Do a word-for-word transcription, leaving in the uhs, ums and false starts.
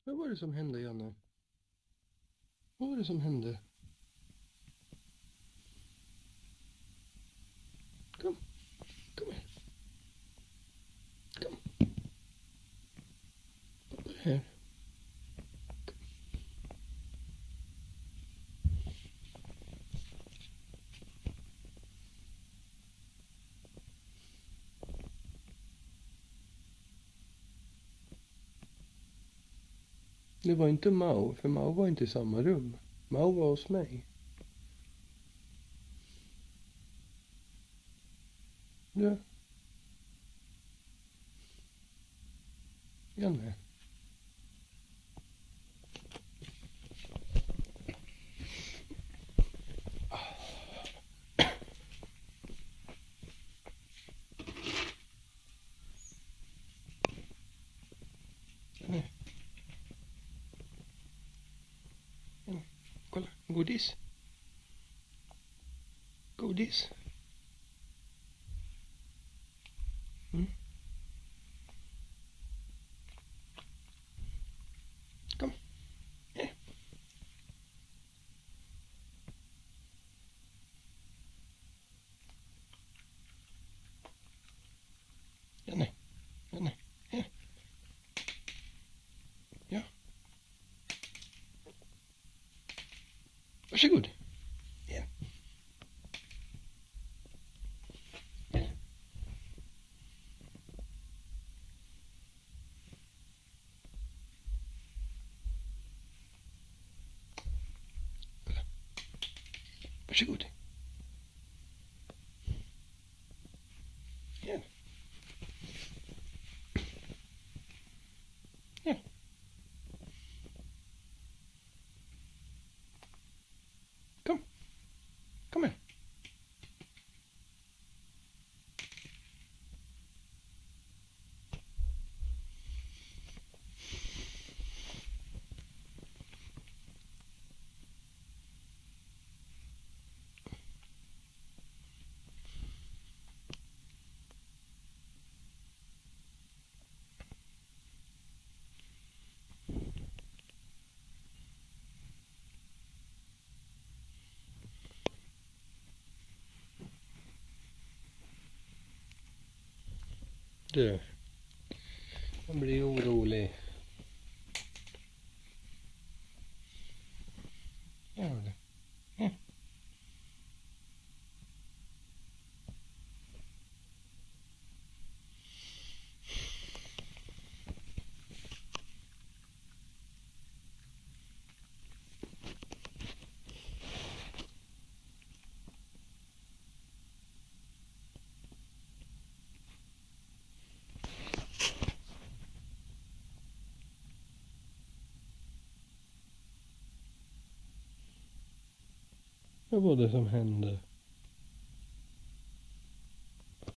Vad var det som hände, Janne? Vad var det som hände? Kom, kom här. Kom. Pappa är här. Det var inte Mao, för Mao var inte i samma rum. Mao var hos mig. Ja. Janne. Janne. Janne. Kolla, godis. Godis. Mm. Kom. Här. Janne. Janne. Här. Ja. Varsågod. Ja. Ja. Kolla. Varsågod. Ja. Ja. Kom. Kom här. Du. Man blir orolig. Gör det. Ja. Vad var det som hände?